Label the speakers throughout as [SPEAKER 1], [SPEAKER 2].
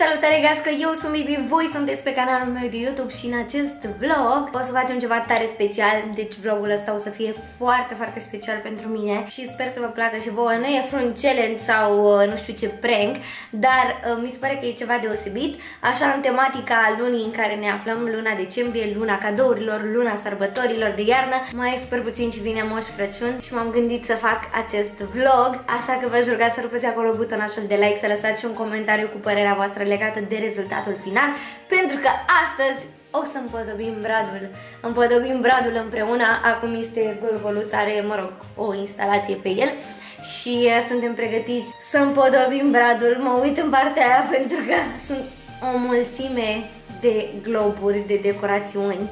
[SPEAKER 1] salutare gașcă, eu sunt Bibi, voi sunteți pe canalul meu de YouTube și în acest vlog o să facem ceva tare special. Deci vlogul ăsta o să fie foarte, foarte special pentru mine și sper să vă placă și vouă. Nu e vreun challenge sau nu știu ce prank, dar mi se pare că e ceva deosebit. Așa în tematica lunii în care ne aflăm, luna decembrie, luna cadourilor, luna sărbătorilor de iarnă. Mai e super puțin și vine Moș Crăciun și m-am gândit să fac acest vlog, așa că v-aș ruga să rupeți acolo butonașul de like, să lăsați și un comentariu cu părerea voastră legată de rezultatul final, pentru că astăzi o să împodobim bradul împreună. Acum este golgoluț, are, mă rog, o instalație pe el și suntem pregătiți să împodobim bradul. Mă uit în partea aia pentru că sunt o mulțime de globuri, de decorațiuni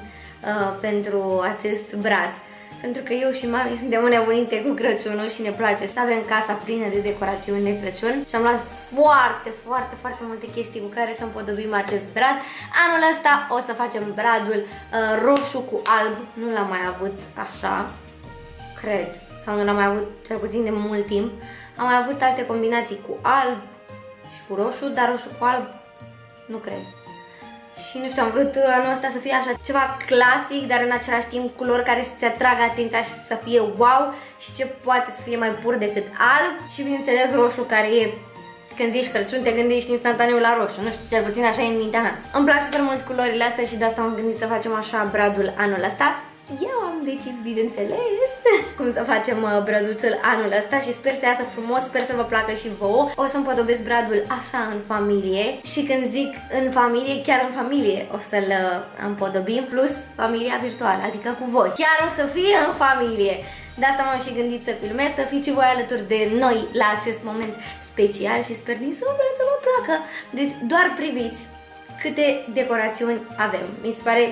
[SPEAKER 1] pentru acest brad. Pentru că eu și mami suntem înnebunite cu Crăciunul și ne place să avem casa plină de decorațiuni de Crăciun. Și am luat foarte multe chestii cu care să împodobim acest brad. Anul ăsta o să facem bradul roșu cu alb. Nu l-am mai avut așa, cred. Sau nu l-am mai avut cel puțin de mult timp. Am mai avut alte combinații cu alb și cu roșu, dar roșu cu alb nu cred. Și nu știu, am vrut anul ăsta să fie așa ceva clasic, dar în același timp culori care să-ți atragă atenția și să fie wow și ce poate să fie mai pur decât alb. Și bineînțeles roșu, care e, când zici Crăciun, te gândești instantaneu la roșu. Nu știu, cel puțin așa e în mintea mea. Îmi plac super mult culorile astea și de asta am gândit să facem așa bradul anul ăsta. Eu am decis, bineînțeles, cum să facem brăduțul anul ăsta și sper să iasă frumos, sper să vă placă și vouă. O să împodobesc bradul așa în familie și când zic în familie, chiar în familie o să-l împodobim, plus familia virtuală, adică cu voi. Chiar o să fie în familie. De asta m-am și gândit să filmez, să fiți voi alături de noi la acest moment special și sper din suflet să vă placă. Deci doar priviți câte decorațiuni avem. Mi se pare...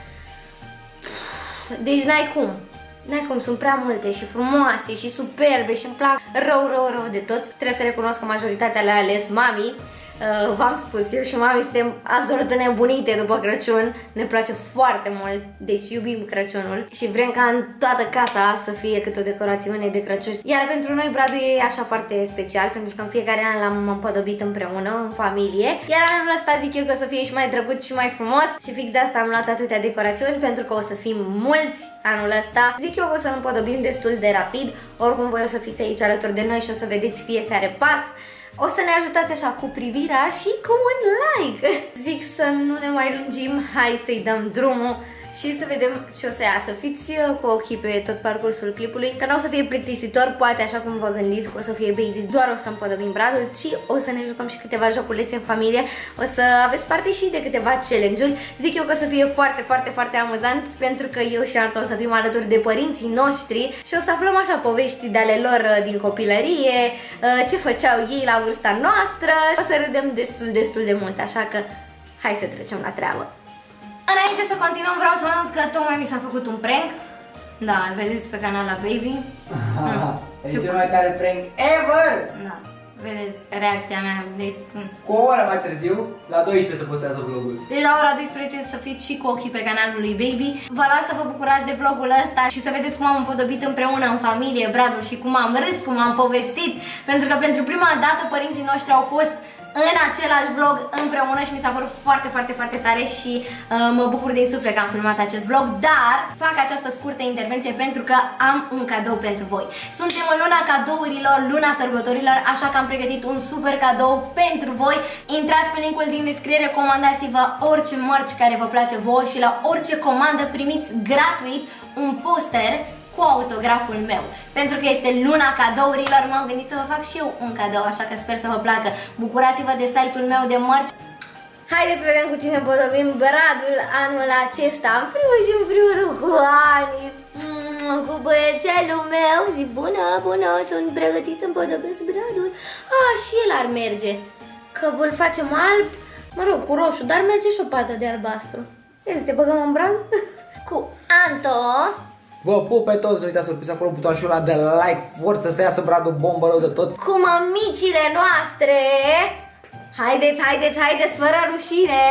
[SPEAKER 1] Deci n-ai cum, sunt prea multe și frumoase și superbe și îmi plac rău de tot. Trebuie să recunosc că majoritatea le-a ales mami. V-am spus, eu și mami suntem absolut nebunite după Crăciun. Ne place foarte mult, deci iubim Crăciunul și vrem ca în toată casa să fie câte o decorațiune de Crăciun. Iar pentru noi bradul e așa foarte special, pentru că în fiecare an l-am împodobit împreună, în familie. Iar anul ăsta zic eu că o să fie și mai drăguț și mai frumos și fix de asta am luat atâtea decorațiuni, pentru că o să fim mulți anul ăsta. Zic eu că o să împodobim destul de rapid, oricum voi o să fiți aici alături de noi și o să vedeți fiecare pas. O să ne ajutați așa cu privirea și cu un like. Zic să nu ne mai lungim, hai să-i dăm drumul și să vedem ce o să iasă. Fiți cu ochii pe tot parcursul clipului, că nu o să fie plictisitor, poate așa cum vă gândiți că o să fie basic, doar o să împodobim bradul, ci o să ne jucăm și câteva joculețe în familie. O să aveți parte și de câteva challenge-uri. Zic eu că o să fie foarte amuzant, pentru că eu și Anto o să fim alături de părinții noștri și o să aflăm așa povești de ale lor din copilărie, ce făceau ei la vârsta noastră. O să râdem destul de mult, așa că hai să trecem la treabă. Înainte să continuăm, vreau să vă anunț că tocmai mi s-a făcut un prank. Da, îl vedeți pe canal la Baby.
[SPEAKER 2] E cel mai tare prank ever!
[SPEAKER 1] Da, vedeți reacția mea. Deci,
[SPEAKER 2] cu o oră mai târziu, la 12 se postează vlogul.
[SPEAKER 1] Deci la ora 12 să fiți și cu ochii pe canalul lui Baby. Vă las să vă bucurați de vlogul ăsta și să vedeți cum am împodobit împreună în familie bradul și cum am râs, cum am povestit. Pentru că pentru prima dată părinții noștri au fost în același vlog împreună și mi s-a părut foarte tare și mă bucur din suflet că am filmat acest vlog, dar fac această scurtă intervenție pentru că am un cadou pentru voi. Suntem în luna cadourilor, luna sărbătorilor, așa că am pregătit un super cadou pentru voi. Intrați pe linkul din descriere, comandați-vă orice mărci care vă place vouă și la orice comandă primiți gratuit un poster cu autograful meu. Pentru că este luna cadourilor, m-am gândit să vă fac și eu un cadou, așa că sper să vă placă. Bucurați-vă de site-ul meu de mărci. Haideți să vedem cu cine împodobim bradul anul acesta. În primul și în primul rând cu Ani, cu băiețelul meu. Zic, bună, sunt pregătit să împodobesc bradul. Și el ar merge, că îl facem alb, mă rog, cu roșu, dar merge și o pată de albastru. Ia să te băgăm în brad. Cu Anto.
[SPEAKER 2] Vă pup pe toți, nu uitați să apăsați acolo butonul ăla de like, forță să iasă bradul bombă rău de tot.
[SPEAKER 1] Cu mămicile noastre. Haideți, fără rușine.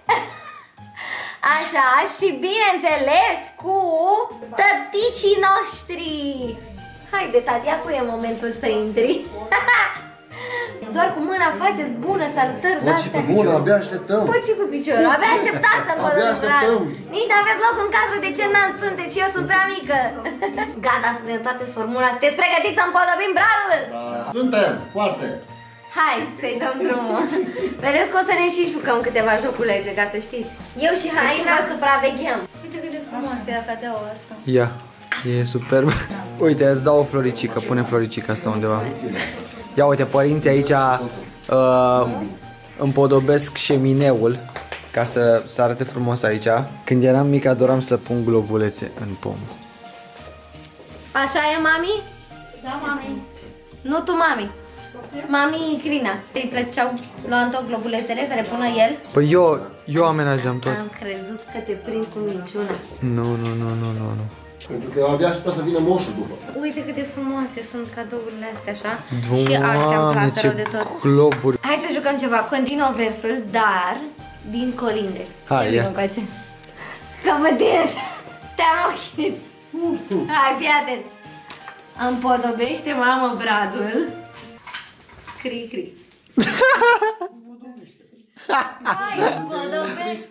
[SPEAKER 1] Așa, și bineînțeles cu tăticii noștri. Haide, tati, acum e momentul să intri. Doar cu mâna faceți bună, salutări de-astea.
[SPEAKER 3] Bună, abia așteptăm.
[SPEAKER 1] Păi și cu piciorul, abia așteptați să-mi
[SPEAKER 3] Abia așteptăm.
[SPEAKER 1] Nici n-aveți loc în cadru, de ce înalt sunteți? Eu sunt prea mică. Gata, suntem toate formula. Sunteți pregătiți să împodobim bradul?
[SPEAKER 3] Da. Suntem, foarte.
[SPEAKER 1] Hai, să-i dăm drumul. Vedeți că o să ne și jucăm câteva joculețe, ca să știți. Eu și Hain vă supraveghem. Uite cât de frumoasă e acadeaua asta.
[SPEAKER 2] Ia, e superb. Uite, îți dau o floricică, pune floricica asta undeva. Ia uite, părinții aici împodobesc șemineul ca să arate frumos aici. Când eram mic adoram să pun globulețe în pom.
[SPEAKER 1] Așa e, mami?
[SPEAKER 4] Da, mami.
[SPEAKER 1] Nu tu, mami. Mami Crina, îi plăceau luând tot globulețele să le pună el?
[SPEAKER 2] Păi eu amenajam tot.
[SPEAKER 1] Am crezut că te prind cu minciuna.
[SPEAKER 2] Nu.
[SPEAKER 3] Pentru că abia așteptam să vină moșul după.
[SPEAKER 1] Uite cât de frumoase sunt cadourile astea, așa. Și astea îmi plac rău de tot.
[SPEAKER 2] Globuri.
[SPEAKER 1] Hai să jucăm ceva. Continuă versul, dar din colinde.
[SPEAKER 2] Hai, ia.
[SPEAKER 1] Că vă te-am ochit. Hai, fii atent. Împodobește, mamă, bradul. Cri. Hai, împodobește.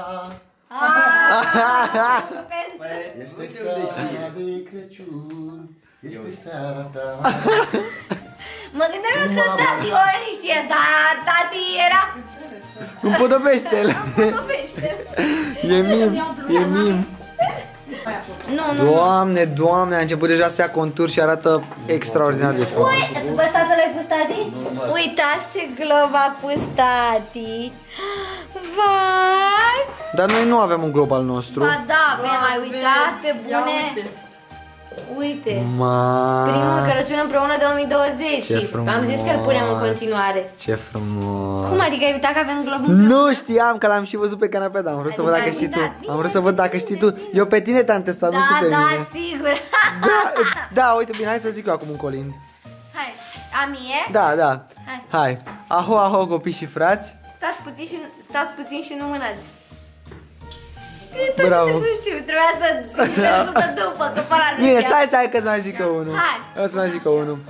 [SPEAKER 3] Este seara de Crăciun. Este seara ta.
[SPEAKER 1] Mă gândeam că tati ori știe, dar tati era...
[SPEAKER 2] Împodobește-l. E mim.
[SPEAKER 1] Nu.
[SPEAKER 2] Doamne, a început deja să ia contur și arată extraordinar de frumos.
[SPEAKER 1] Bă, statul ai pus tati? Uitați ce glob a pus tati. Vai!
[SPEAKER 2] Dar noi nu avem un glob al nostru.
[SPEAKER 1] Ba da, mai uitat pe bune. Uite. Primul Crăciun împreună 2020 și am zis că îl punem în continuare.
[SPEAKER 2] Ce frumos.
[SPEAKER 1] Cum adică ai uitat că avem glob împreună?
[SPEAKER 2] Nu știam, că l-am și văzut pe canapea, dar am vrut să văd dacă știi tu. Am vrut să văd dacă știi tu. Eu pe tine te-am testat, nu tu pe mine.
[SPEAKER 1] Da, sigur.
[SPEAKER 2] Da, uite, bine, hai să zic eu acum un colind.
[SPEAKER 1] Hai, a mie?
[SPEAKER 2] Da. Hai. Aho, copii și frați.
[SPEAKER 1] Stați puțin și nu mânați.
[SPEAKER 2] Bravo.
[SPEAKER 1] Ce trebuie să știu, trebuia să zic versută după, că pe ăla nu
[SPEAKER 2] Bine,
[SPEAKER 1] știam.
[SPEAKER 2] stai că-ți mai zic eu unul.
[SPEAKER 1] Hai.
[SPEAKER 2] Îți mai zic eu unul.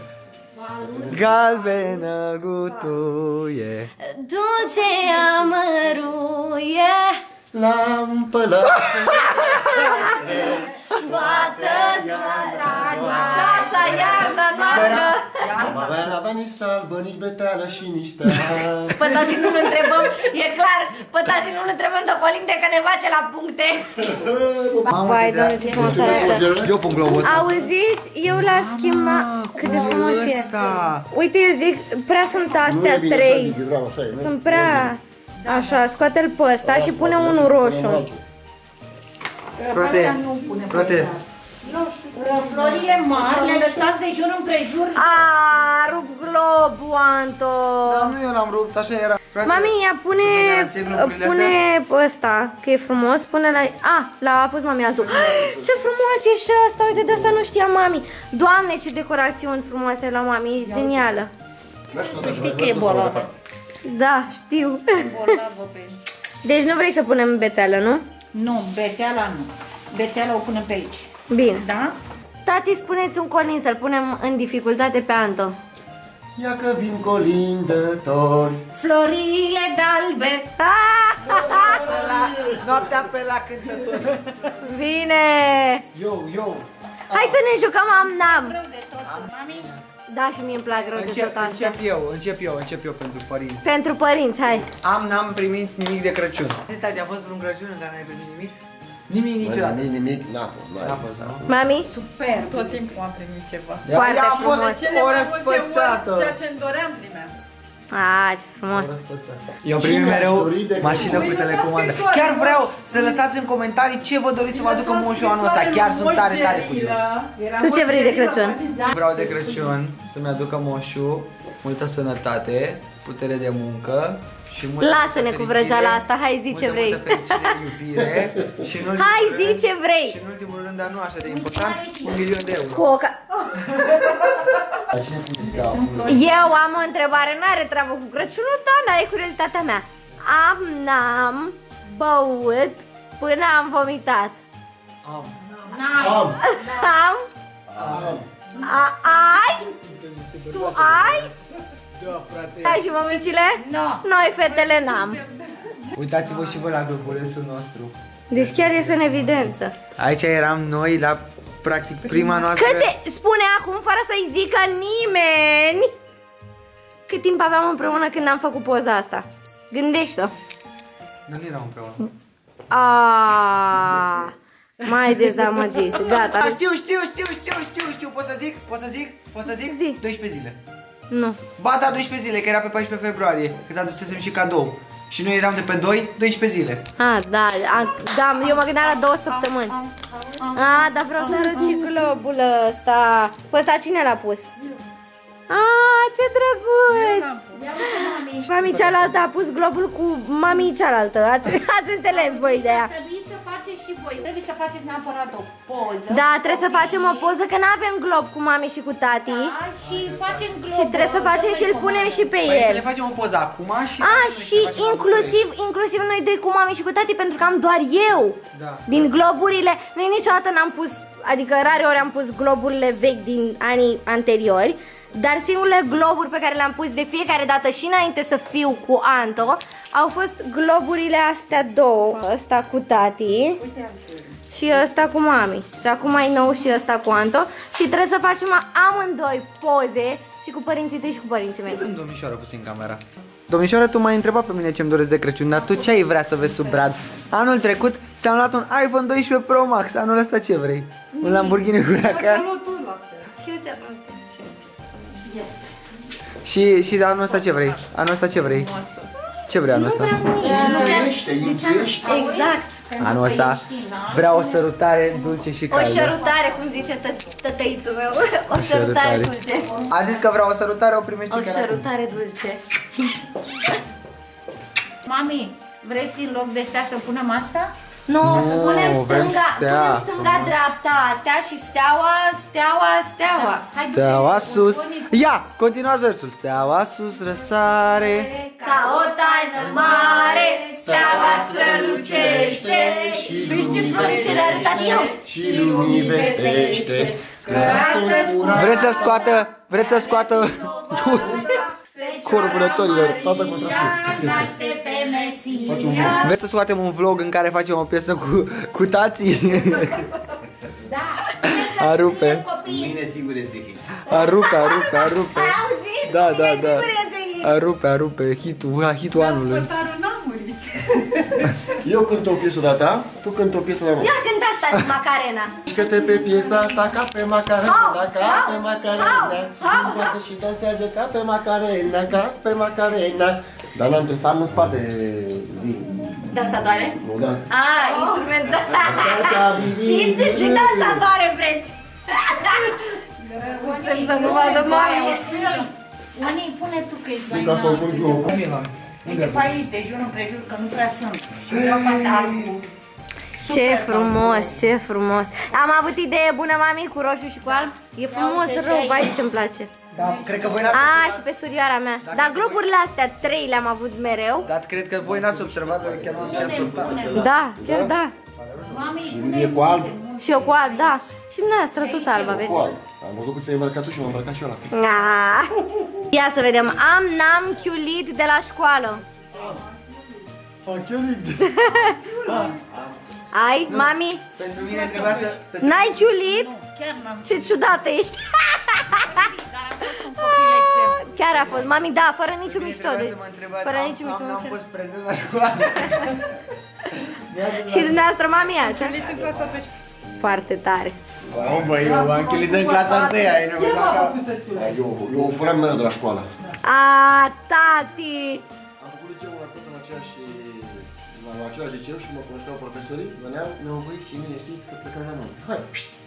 [SPEAKER 2] Galbenă gutuie,
[SPEAKER 1] Dulce amăruie,
[SPEAKER 3] Lampă la
[SPEAKER 1] toată casa iarna noastră.
[SPEAKER 3] avea nici salbă, nici beteală și nici stea.
[SPEAKER 1] Pe tati nu-l întrebăm, e clar, pe tati nu-l întrebăm de colinde că ne face la puncte. Vai, doamne, ce frumos arată.
[SPEAKER 2] Eu pun globul ăsta.
[SPEAKER 1] Auziți? Eu l-a schimbat. Cât de frumos e. Uite, eu zic, prea sunt astea trei. Sunt prea... Așa, scoate-l pe ăsta și pune unul roșu.
[SPEAKER 2] Frate.
[SPEAKER 4] Florile mari le lăsați de jur împrejur.
[SPEAKER 1] Rup globul, Anto.
[SPEAKER 2] Dar nu eu l-am rupt, așa era. Frate,
[SPEAKER 1] Mami, ia pune ăsta, că e frumos, pune la... l-a pus mami altul. Ce frumos e și ăsta, uite, de asta nu știa mami. Doamne, ce decorațiuni frumoase la mami, e genială.
[SPEAKER 4] Știi că e bolnavă.
[SPEAKER 1] Da, știu. Deci nu vrei să punem beteală, nu?
[SPEAKER 4] Nu, beteala nu. Beteala o punem pe aici.
[SPEAKER 1] Bine.
[SPEAKER 4] Da?
[SPEAKER 1] Tati, spuneți un colin să-l punem în dificultate pe Anto.
[SPEAKER 3] Ia că vin colindători.
[SPEAKER 4] Florile de-albe.
[SPEAKER 2] Noaptea pe la cântător.
[SPEAKER 1] Bine!
[SPEAKER 2] Eu.
[SPEAKER 1] Hai să ne jucăm am-nam.
[SPEAKER 4] Rău de tot, mami.
[SPEAKER 1] Da, și mie îmi plac rău de tot asta.
[SPEAKER 2] Încep eu pentru părinți.
[SPEAKER 1] Pentru părinți, hai.
[SPEAKER 2] N-am primit nimic de Crăciun. Tati, a fost vreun Crăciun în care n-ai primit nimic? Nimic niciodată.
[SPEAKER 3] Nimic, n-a fost.
[SPEAKER 1] Mami?
[SPEAKER 4] Super. Tot timpul am primit ceva.
[SPEAKER 1] Foarte frumos.
[SPEAKER 2] O răsfățată.
[SPEAKER 4] Ceea ce-mi doream primeam.
[SPEAKER 1] Ce frumos.
[SPEAKER 2] Eu primim mereu mașină cu telecomandă. Chiar vreau să lăsați în comentarii ce vă doriți să vă aducă moșul anul ăsta. Chiar sunt tare curios.
[SPEAKER 1] Tu ce vrei de Crăciun?
[SPEAKER 2] Vreau de Crăciun să-mi aducă moșul multă sănătate, putere de muncă și multă
[SPEAKER 1] Lasă-ne cu vrăjeala asta, hai zi ce vrei.
[SPEAKER 2] multă fericire, iubire și în ultimul
[SPEAKER 1] Hai zi
[SPEAKER 2] rând-
[SPEAKER 1] ce vrei.
[SPEAKER 2] Și în ultimul rând, dar nu așa de important, 1.000.000 de euro.
[SPEAKER 1] Coca. Eu am o întrebare, n-are treabă cu Crăciunul, dar n-ai curiozitatea mea. N-am băut până am vomitat. Ai? Tu ai?
[SPEAKER 2] Da, frate.
[SPEAKER 1] Da, și mămicile?
[SPEAKER 4] No.
[SPEAKER 1] Noi fetele n-am.
[SPEAKER 2] Uitați-vă și voi la globulețul nostru.
[SPEAKER 1] Deci chiar iese în evidență.
[SPEAKER 2] Aici eram noi la, practic, prima noastră...
[SPEAKER 1] Câte, spune acum, fără să-i zică nimeni, cât timp aveam împreună când am făcut poza asta? Gândește-o.
[SPEAKER 2] Nu eram împreună.
[SPEAKER 1] Aaaa, mai dezamăgit, gata.
[SPEAKER 2] Știu, pot să zic?
[SPEAKER 1] Zi.
[SPEAKER 2] 12 zile.
[SPEAKER 1] Nu.
[SPEAKER 2] Ba da, 12 zile, că era pe 14 februarie, că s-a dusesem și cadou. Și noi eram de pe 12 zile.
[SPEAKER 1] Da, eu mă gândeam la 2 săptămâni. Dar vreau să arăt și globul ăsta. Pe ăsta cine l-a pus? Ce drăguț! Mami cealaltă a pus globul cu mami cealaltă. Ați înțeles voi ideea?
[SPEAKER 4] Trebuie să faceți și voi. Trebuie să faceți neapărat o poză.
[SPEAKER 1] Da, trebuie să facem o poză, că n-avem glob cu mami și cu tati.
[SPEAKER 4] Și facem globul.
[SPEAKER 1] Și trebuie să facem și îl punem și pe
[SPEAKER 2] Păi să
[SPEAKER 1] el.
[SPEAKER 2] le facem o poză acum și...
[SPEAKER 1] Și inclusiv noi doi cu mami și cu tati, pentru că am doar eu.
[SPEAKER 2] Da.
[SPEAKER 1] Din globurile, noi niciodată n-am pus, adică rare ori am pus globurile vechi din anii anteriori. Dar singurele globuri pe care le-am pus de fiecare dată și înainte să fiu cu Anto au fost globurile astea două. Ăsta cu tati și ăsta cu mami. Și acum mai nou și ăsta cu Anto. Și trebuie să facem amândoi poze și cu părinții tăi și cu părinții mei.
[SPEAKER 2] Dăm domnișoară puțin camera. Domnișoară, tu m-ai întrebat pe mine ce-mi doresc de Crăciun, dar tu ce ai vrea să vezi sub brad? Anul trecut ți-am luat un iPhone 12 Pro Max, anul ăsta ce vrei? Un Lamborghini Huracan?
[SPEAKER 1] Și eu ți-am
[SPEAKER 2] Și anul ăsta ce vrei? Anul ăsta ce vrei? Ce vrei anul ăsta?
[SPEAKER 3] Iubește.
[SPEAKER 1] Exact.
[SPEAKER 2] Anul ăsta vreau o sărutare dulce și
[SPEAKER 1] O
[SPEAKER 2] caldă.
[SPEAKER 1] șărutare, cum zice tătăițul meu. O șărutare dulce.
[SPEAKER 2] A zis că vreau o sărutare, o primești
[SPEAKER 1] O
[SPEAKER 2] chiar acum.
[SPEAKER 1] șărutare dulce.
[SPEAKER 4] Mami, vreți în loc de stea să punem asta?
[SPEAKER 1] Nu, punem
[SPEAKER 2] vrem stea.
[SPEAKER 1] stânga-dreapta, astea și steaua.
[SPEAKER 2] Steaua sus. Ia, continuați versul. Steaua sus răsare.
[SPEAKER 1] Ca o taină mare, steaua strălucește. Vezi ce florice le-a arătat eu?
[SPEAKER 3] Și lumii vestește că astăzi ura...
[SPEAKER 2] Vreți să scoată corul vânătorilor.
[SPEAKER 3] Tata cu
[SPEAKER 4] Naște pe Mesia.
[SPEAKER 2] Vreți să scoatem un vlog în care facem o piesă cu tații?
[SPEAKER 4] Da.
[SPEAKER 2] A rupe.
[SPEAKER 5] Mine sigur e hit.
[SPEAKER 2] A rupe.
[SPEAKER 1] Ai auzit?
[SPEAKER 2] Da.
[SPEAKER 1] Sigur e
[SPEAKER 2] A rupe. Hitul anului.
[SPEAKER 3] Eu cânt o piesă de-a tu cânti o piesă de-a mea.
[SPEAKER 1] Ia cântă asta de Macarena.
[SPEAKER 3] Mișcă-te pe piesa asta ca pe Macarena, ca pe Macarena. Învață și dansează ca pe Macarena, ca pe Macarena. Dar n-am trebuit să am în spate...
[SPEAKER 1] Dansatoare?
[SPEAKER 3] Nu, da.
[SPEAKER 1] Instrumental. Și dansatoare vreți. Să nu vadă mami.
[SPEAKER 4] Unii pune tu că ești mai
[SPEAKER 3] Ca să o pun eu.
[SPEAKER 4] Uite pe aici, de jur împrejur, că nu prea sunt. Și vreau ca să am cu...
[SPEAKER 1] Ce frumos. Am avut idee bună, mami, cu roșu și cu alb. E frumos rău, vai ce-mi place.
[SPEAKER 2] Da, cred că voi n-ați
[SPEAKER 1] Și pe surioara mea. Dar globurile astea 3 le-am avut mereu.
[SPEAKER 2] Dar cred că voi n-ați observat, eu chiar m-am și asortat.
[SPEAKER 1] Da, chiar da.
[SPEAKER 3] Și e cu alb.
[SPEAKER 1] Și eu cu alb, da. Și dumneavoastră tot alb aveți.
[SPEAKER 3] Cu alb. Am văzut că te-ai îmbrăcat tu și m-am îmbrăcat și eu la fel.
[SPEAKER 1] Ia să vedem. N-am chiulit de la școală.
[SPEAKER 3] Am chiulit.
[SPEAKER 1] Ai, mami?
[SPEAKER 2] Pentru mine trebuia să...
[SPEAKER 1] N-ai chiulit?
[SPEAKER 4] Chiar n-am.
[SPEAKER 1] Ce ciudată ești.
[SPEAKER 4] Dar a fost un copil exemplu.
[SPEAKER 1] Chiar a fost, mami, da, fără niciun mișto.
[SPEAKER 2] Trebuia să mă întrebați,
[SPEAKER 1] Fără niciun mișto.
[SPEAKER 2] n-am fost prezent la școală.
[SPEAKER 1] Și dumneavoastră, mami, ați? Foarte tare.
[SPEAKER 5] Băi, eu am chiulit în clasa 1-a, ai nevoie la cap.
[SPEAKER 3] Eu o furam mereu de la școală.
[SPEAKER 1] Tati!
[SPEAKER 3] Am făcut liceul la tot în același liceu și mă cunoșteau profesorii. Veneau, mi-au voit și mie, știți că plecăm la mână. Hai!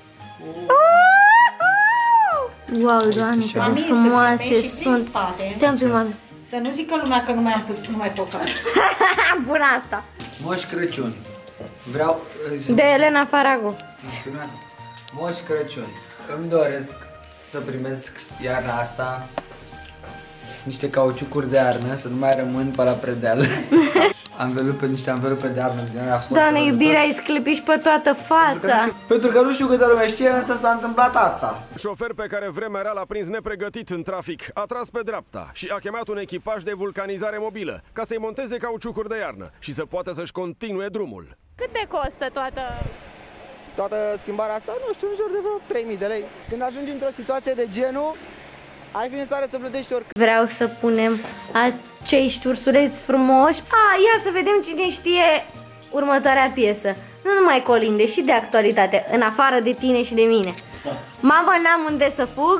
[SPEAKER 1] Wow, Doamne, cât de frumoase sunt. Stai prima.
[SPEAKER 4] Să nu zică lumea că nu mai am pus, nu mai tocat.
[SPEAKER 1] Bună asta.
[SPEAKER 2] Moș Crăciun. Vreau...
[SPEAKER 1] De Elena Farago.
[SPEAKER 2] Moș Crăciun. Îmi doresc să primesc iarna asta niște cauciucuri de iarnă, să nu mai rămân pe la predeal. Anvelup pe niște anvelupe de armă din alea forță.
[SPEAKER 1] Doamne, iubirea îi sclipiși pe toată fața.
[SPEAKER 2] Pentru că nu știu câtă lume știe, însă s-a întâmplat asta.
[SPEAKER 6] Șofer pe care vremea rea l-a prins nepregătit în trafic, a tras pe dreapta și a chemat un echipaj de vulcanizare mobilă ca să-i monteze cauciucuri de iarnă și să poată să-și continue drumul.
[SPEAKER 7] Cât te costă
[SPEAKER 3] Toată schimbarea asta, nu știu, în jur de vreo 3.000 de lei. Când ajungi într-o situație de genul, ai fi în stare să plătești oricât.
[SPEAKER 1] Vreau să punem acești ursuleți frumoși. Ia să vedem cine știe următoarea piesă. Nu numai colinde, și de actualitate, în afară de tine și de mine. Mamă, n-am unde să fug?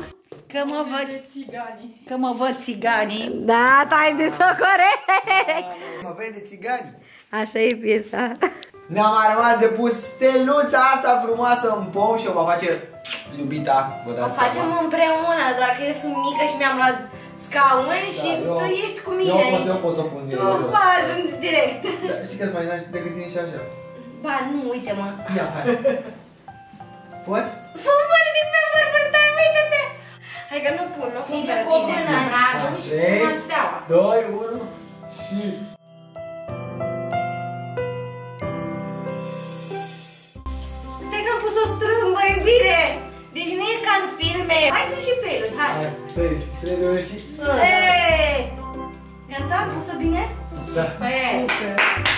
[SPEAKER 4] Că mă văd țiganii.
[SPEAKER 1] Da, tai de socorect.
[SPEAKER 2] Mă vede țigani.
[SPEAKER 1] Așa e piesa.
[SPEAKER 2] Ne-a mai rămas de pus steluța asta frumoasă în pom și o va face iubita.
[SPEAKER 1] O facem împreună, doar că eu sunt mică și mi-am luat scaun și tu ești cu mine aici.
[SPEAKER 2] Eu pot să pun
[SPEAKER 1] tu ajungi direct.
[SPEAKER 2] Da, știi că-ți mai naști decât tine și așa.
[SPEAKER 1] Ba, nu, uite-mă.
[SPEAKER 2] Ia, hai. Poți?
[SPEAKER 1] Fă-mă, mă ridic pe vârfuri, stai, uite-te. Hai că nu pun fără tine.
[SPEAKER 4] Radu și cu steaua.
[SPEAKER 2] 2, 1 și...
[SPEAKER 1] Stai că am pus o strâmbă, iubire. Deci nu e ca în filme. Mai sunt și feluri, hai.
[SPEAKER 2] 3, 2 și...
[SPEAKER 1] Gata, am pus-o bine?
[SPEAKER 2] Da.
[SPEAKER 1] Super.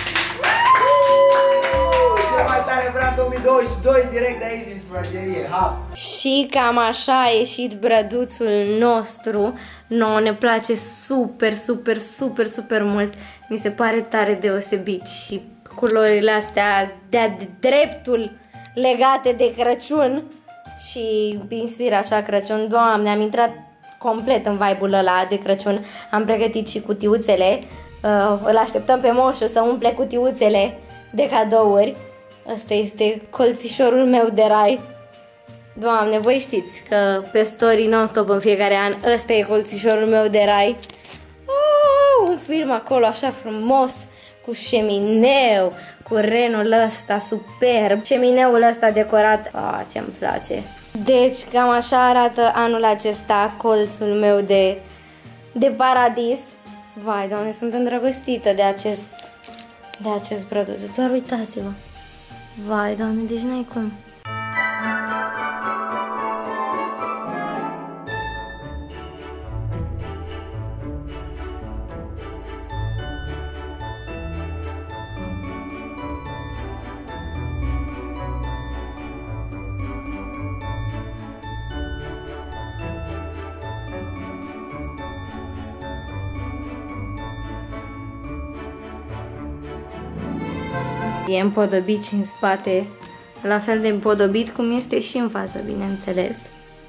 [SPEAKER 2] Cel mai tare brand 2022, direct de aici din sufragerie. Ha! Și
[SPEAKER 1] cam așa a ieșit brăduțul nostru. Nouă ne place super, super, super, super mult. Mi se pare tare deosebit și culorile astea de dreptul legate de Crăciun și inspiră așa Crăciun. Doamne, am intrat complet în vibe-ul ăla de Crăciun. Am pregătit și cutiuțele. Îl așteptăm pe moșu să umple cutiuțele de cadouri. Ăsta este colțișorul meu de rai. Doamne, voi știți că pe story non-stop în fiecare an ăsta e colțișorul meu de rai. Un film acolo așa frumos, cu șemineu, cu renul ăsta superb, șemineul ăsta decorat. Ce-mi place. Deci cam așa arată anul acesta colțul meu de paradis. Vai, Doamne, sunt îndrăgostită de acest brăduț. Doar uitați-vă. Vai, Doamne, deci n-ai cum. E împodobit și în spate, la fel de împodobit cum este și în față, bineînțeles.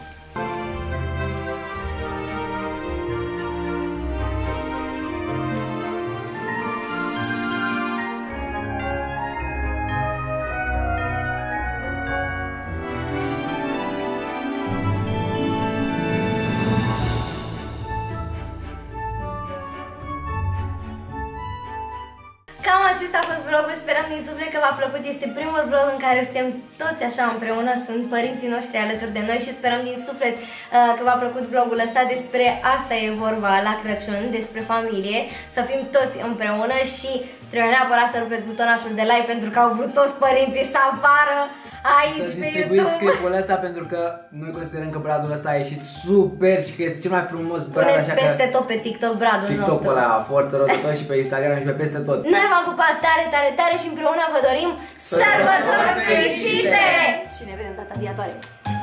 [SPEAKER 1] Cam acesta a fost vlogul, sperăm din suflet că v-a plăcut. Este primul vlog în care suntem toți așa împreună, sunt părinții noștri alături de noi și sperăm din suflet că v-a plăcut vlogul ăsta. Despre asta e vorba la Crăciun, despre familie, să fim toți împreună și trebuie neapărat să rupeți butonașul de like pentru că au vrut toți părinții să apară aici pe YouTube. Să clipul ăsta pentru că noi considerăm că bradul ăsta a ieșit super și că este cel mai frumos brad. Puneți peste tot pe TikTok bradul nostru. TikTok-ul ăla, forță tot și pe Instagram și pe peste tot. Noi v-am pupat tare, tare, tare și împreună vă dorim sărbători fericite! Și ne vedem data viitoare!